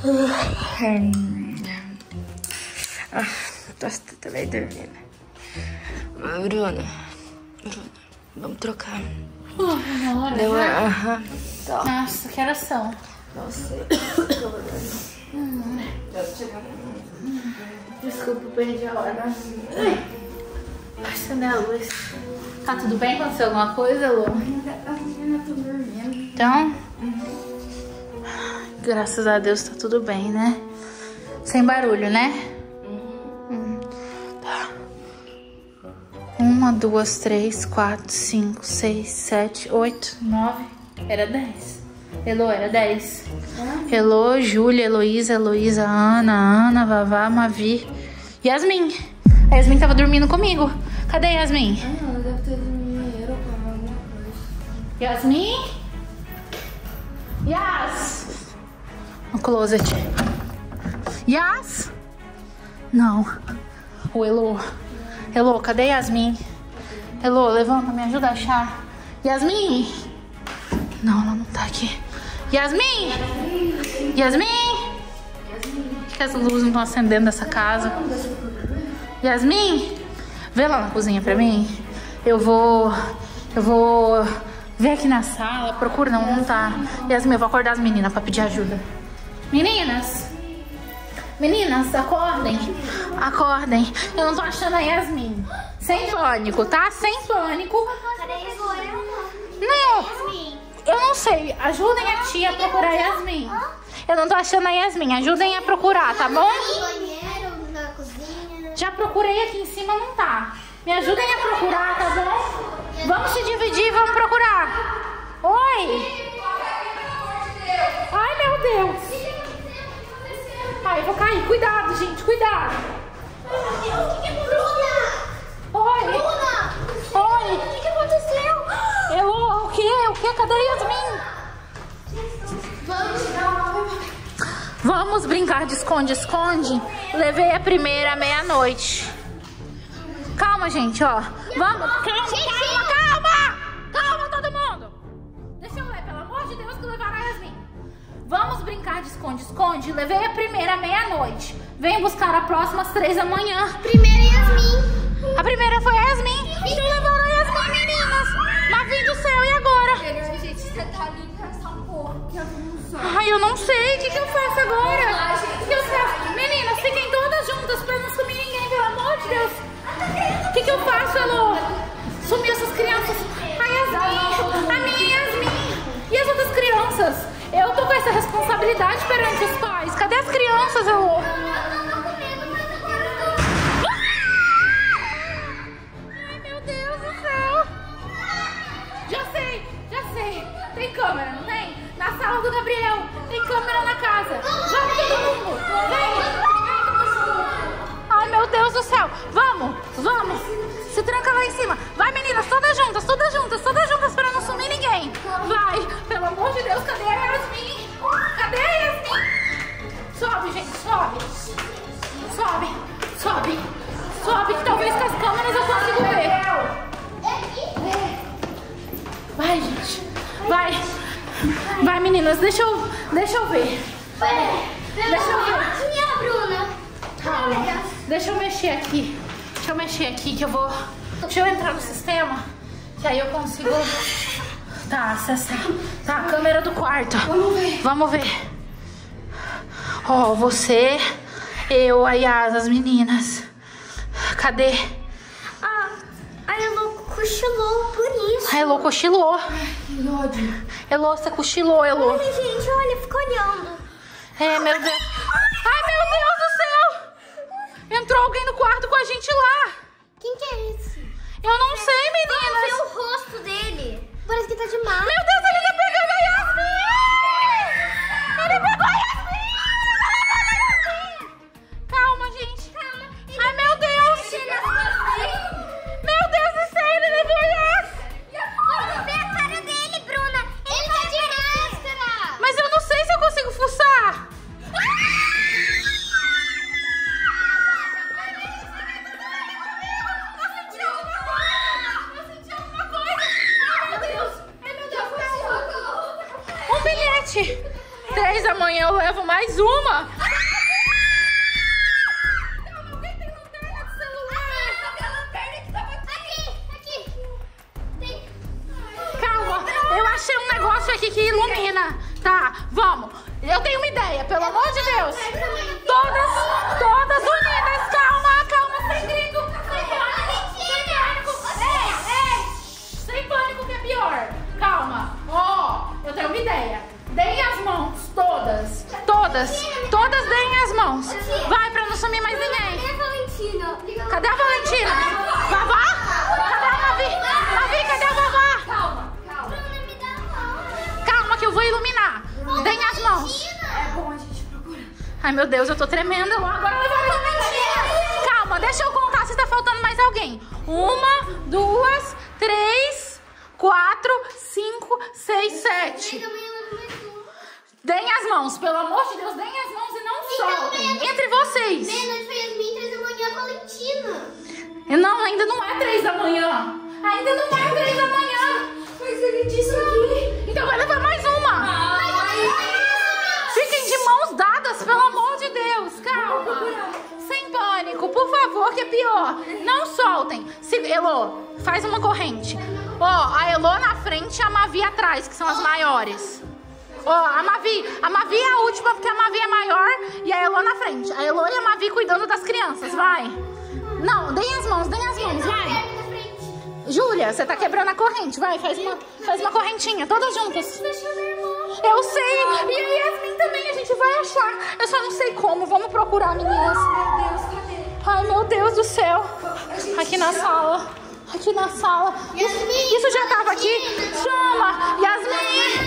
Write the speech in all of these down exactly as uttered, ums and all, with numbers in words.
Ah, tô também dormindo. Bruna, Bruna, vamos trocar. Uh, uma hora Deu, já? Aham. Tá. Nossa, que horas são? Não sei. Hum. Desculpa, perdi a hora. Acendeu a luz. Tá tudo bem? Aconteceu alguma coisa, Lu? Ainda a menina tá dormindo. Então, graças a Deus tá tudo bem, né? Sem barulho, né? Uhum. Tá. Uma, duas, três, quatro, cinco, seis, sete, oito, nove. Era dez. Elô, era dez. Elô, Júlia, Heloísa, Heloísa, Ana, Ana, Vavá, Mavi, Yasmin. A Yasmin tava dormindo comigo. Cadê a Yasmin? Ah, não, ela deve ter dormido no banheiro ou comer alguma coisa. Yasmin? Yas! No closet. Yas? Não. O Elô. Elô, cadê Yasmin? Elô, levanta, me ajuda a achar. Yasmin? Não, ela não tá aqui. Yasmin? Yasmin? Por que as luzes não estão acendendo nessa casa? Yasmin? Vê lá na cozinha pra mim. Eu vou... Eu vou... ver aqui na sala. Procura, não, não tá. Yasmin, eu vou acordar as meninas pra pedir ajuda. Meninas? Meninas, acordem. Acordem. Eu não tô achando a Yasmin. Sem pânico, tá? Sem pânico. Não. Eu não sei. Ajudem a tia a procurar a Yasmin. Eu não tô achando a Yasmin. Ajudem a procurar, tá bom? Já procurei aqui em cima, não tá. Me ajudem a procurar, tá bom? Vamos se dividir e vamos procurar. Oi. Ai, meu Deus. Ai, eu vou cair. Cuidado, gente. Cuidado. Oi. Oi. O que aconteceu? Eu, o quê? O quê? Cadê a Yasmin? Vamos tirar uma... Vamos brincar de esconde-esconde? Levei a primeira à meia-noite. Calma, gente, ó. Vamos. Calma, calma, calma. Calma, todo mundo. Deixa eu ler, pelo amor de Deus, que levaram a Yasmin. Vamos brincar de esconde-esconde? Levei a primeira à meia-noite. Venho buscar a próxima às três da manhã. Primeira Yasmin. A primeira foi a Yasmin. Então levaram a Yasmin, meninas. Mavi do céu, e agora? Melhor a gente tentar limpar essa porra, que eu não sei. Ai, eu não sei. O que, que eu faço agora? O que eu faço? Meninas, fiquem todas juntas pra não sumir ninguém, pelo amor de Deus. O que, que eu faço, Elô? Sumiu essas crianças. A Yasmin, a minha Yasmin. E as outras crianças? Eu tô com essa responsabilidade perante os pais. Cadê as crianças, Elô? Ai, meu Deus do céu. Já sei, já sei. Tem câmera, não tem? Na sala do Gabriel. Tem câmera na casa. Vamos todo mundo. Vem. Ai, meu Deus do céu. Vamos, vamos. Se tranca lá em cima. Vai, meninas, todas juntas, todas juntas, todas juntas pra não sumir ninguém. Vai. Pelo amor de Deus, cadê a Yasmin? Cadê a Yasmin? Sobe, gente, sobe. Sobe, sobe. Sobe, que talvez com as câmeras eu consiga ver. Vai, gente. Vai. Vai, meninas, deixa eu, deixa eu ver. Deixa eu ver. Minha Bruna. Calma. Deixa eu mexer aqui. Deixa eu mexer aqui que eu vou... Deixa eu entrar no sistema, que aí eu consigo... Tá, acessar. Tá, a câmera do quarto. Vamos ver. Vamos ver. Ó, você, eu, a Yas, as meninas. Cadê? Ah, a Elô cochilou por isso. A Elô cochilou. Que ódio. Elô, você cochilou, Elô. Olha, gente, olha, fica olhando. É, meu Deus. Ai, meu Deus do céu. Entrou alguém no quarto com a gente lá. Quem que é esse? Eu não sei, Vamos ver meninas. o rosto dele. Parece que tá de mal. Meu Deus, ele tá pegando a Yasmin. Ele pegou a Yasmin. Calma, gente. Calma. Ai, meu Deus. Meu Deus do céu, ele levou a Yas. Vamos ver a cara dele, Bruna. Ele tá de máscara. Mas eu não sei se eu consigo fuçar. Ah! mais uma. Calma, eu achei um negócio aqui que ilumina. Tá, vamos. Eu tenho uma ideia, pelo amor de Deus. Todas, todas unidas. Calma, calma, sem grito. Sem pânico. Ei, ei. Sem pânico que é pior. Calma. Ó, oh, eu tenho uma ideia. Deem as mãos, todas. Todas. Todas deem as mãos. Vai, pra não sumir mais ninguém. Cadê a Valentina? Vavá? Cadê a Mavi? Mavi, cadê a Vavá? Calma, calma. Calma que eu vou iluminar. Deem as mãos. É bom a gente procurar. Ai, meu Deus, eu tô tremendo. Agora levaram a Valentina. Calma, deixa eu contar se tá faltando mais alguém. Uma, duas, três, quatro, cinco, seis, sete. Deem as mãos, pelo amor de Deus, deem as mãos e não soltem. Entre vocês. Menos foi as minhas, três da manhã, Valentina. Não, ainda não é três da manhã. Ainda não é três da manhã. Mas ele disse aqui. Então vai levar mais uma. Fiquem de mãos dadas, pelo amor de Deus. Calma. Sem pânico, por favor, que é pior. Não soltem. Se, Elô, faz uma corrente. Ó, a Elô na frente e a Mavi atrás, que são as maiores. Ó, a Mavi, a Mavi é a última porque a Mavi é maior e a Elô na frente. A Elô e a Mavi cuidando das crianças, vai. Não, deem as mãos, deem as mãos, vai. Júlia, você tá quebrando a corrente, vai, faz uma, faz uma correntinha, todas juntas. Eu sei, e a Yasmin também, a gente vai achar. Eu só não sei como, vamos procurar, meninas. Meu Deus, cadê? Ai, meu Deus do céu. Aqui na sala, aqui na sala. Yasmin, Isso já tava aqui? Chama, Yasmin.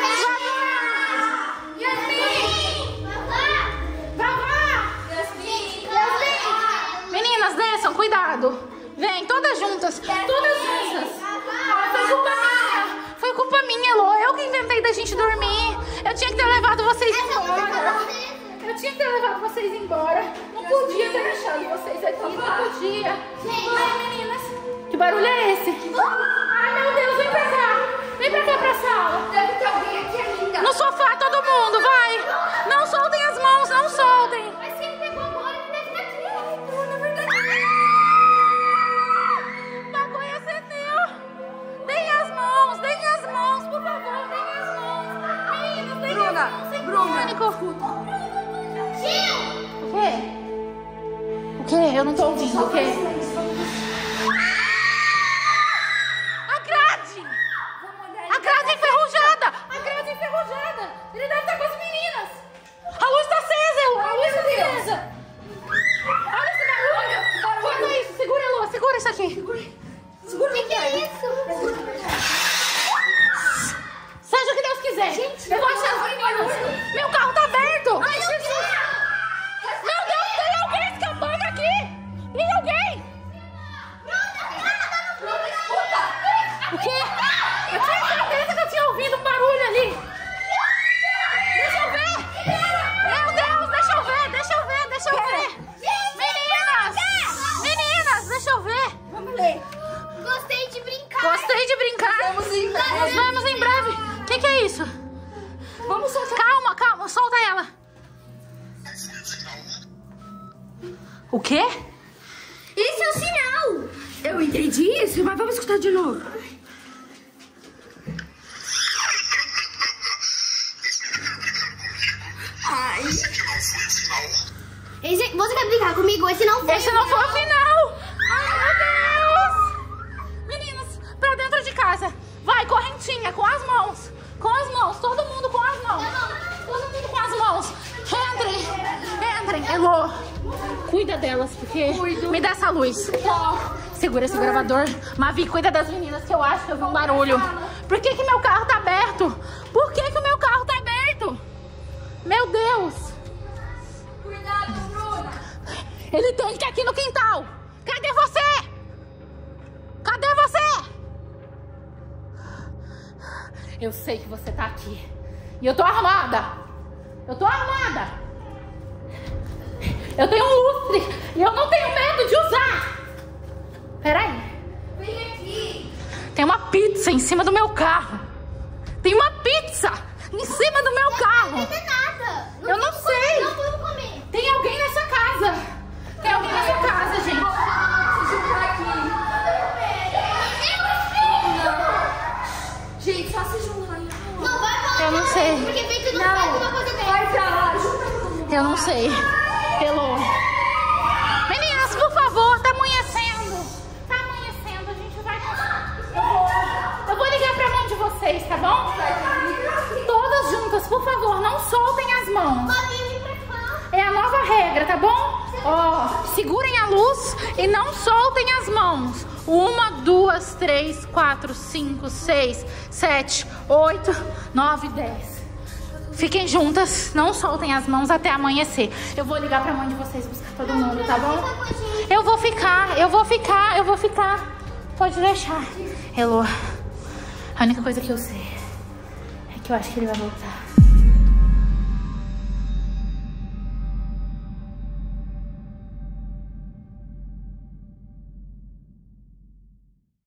Meninas, desçam, cuidado. Vem, todas juntas. Todas juntas. Ah, foi culpa minha. Foi culpa minha, Elô. Eu que inventei da gente dormir. Eu tinha que ter levado vocês embora. Eu tinha que ter levado vocês embora. Não podia ter deixado vocês aqui. Não podia. Vai, meninas. Que barulho é esse? Ai, meu Deus, vem pra cá. Vem pra cá pra sala. Deve ter alguém aqui ainda. No sofá, todo mundo, vai. Não soltem as mãos, não soltem. Mas se ele pegou agora, ele deve estar aqui. Na verdade. Maconha acendeu. Deem as mãos, deem as mãos, por favor, deem as mãos. Meninos, deem Bruna, as mãos. Sem Bruna, pânico. Tio! O quê? O quê? Eu não tô ouvindo, o quê? A grade! A grade enferrujada! A grade enferrujada! Ele deve estar com as meninas! A luz tá acesa, Elô! A luz tá acesa! Olha esse barulho! Barulho é isso! Segura, Elô! Segura isso aqui! Segura. O que, que é isso? Seja o que Deus quiser! Gente, eu vou achar as meninas! Meu carro tá aberto! Ai, Jesus! Meu Deus, tem alguém escapando aqui! Tem alguém! O quê? Eu tinha certeza que eu tinha ouvido um barulho ali! Deixa eu ver! Meu Deus, deixa eu ver, deixa eu ver, deixa eu ver! Meninas! Meninas, deixa eu ver! Vamos ler. Gostei de brincar. Gostei de brincar! Vamos em breve. Nos vemos em breve! O que, que é isso? Vamos soltar. Calma, calma, solta ela! O quê? Esse é o sinal. Eu entendi isso, mas vamos escutar de novo. Ai. Esse, você quer brincar comigo? Esse não foi. Esse não foi o final! Ai, meu Deus! Meninas, pra dentro de casa. Vai, correntinha, com as mãos. Com as mãos, todo mundo com as mãos. Todo mundo com as mãos. Entrem, entrem. Elô, cuida delas, porque... Cuido. Me dá essa luz. Segura esse gravador. Mavi, cuida das meninas, que eu acho que eu vi um barulho. Por que que meu carro tá aberto? Por que que o meu carro tá aberto? Meu Deus! Cuidado, Bruna. Ele tem que estar aqui no quintal. Cadê você? Cadê você? Eu sei que você tá aqui. E eu tô armada. Eu tô armada. Eu tenho um lustre. E eu não tenho medo de usar. Peraí. Vem aqui. Tem uma pizza em cima do meu carro. Tem uma pizza em cima do meu carro. Não é nada. Eu não sei. Não vamos comer. Tem alguém nessa casa. Tem alguém nessa casa, gente. Se juntar aqui. Gente, só se juntar aí. Não vai falar. Eu não sei. Porque Peito não faz uma coisa dessa. Vai pra lá, junta todo mundo. Eu não sei. Elô. Meninas, por favor, tá amanhecendo. Tá amanhecendo, a gente vai... Eu vou, eu vou ligar pra mão de vocês, tá bom? Todas juntas, por favor, não soltem as mãos. Pode vir pra cá. É a nova regra, tá bom? Ó, segurem a luz e não soltem as mãos. Uma, duas, três, quatro, cinco, seis, sete, oito, nove, dez. Fiquem juntas, não soltem as mãos até amanhecer. Eu vou ligar pra mãe de vocês buscar todo mundo, tá bom? Eu vou ficar, eu vou ficar, eu vou ficar. Pode deixar. Elô, a única coisa que eu sei é que eu acho que ele vai voltar.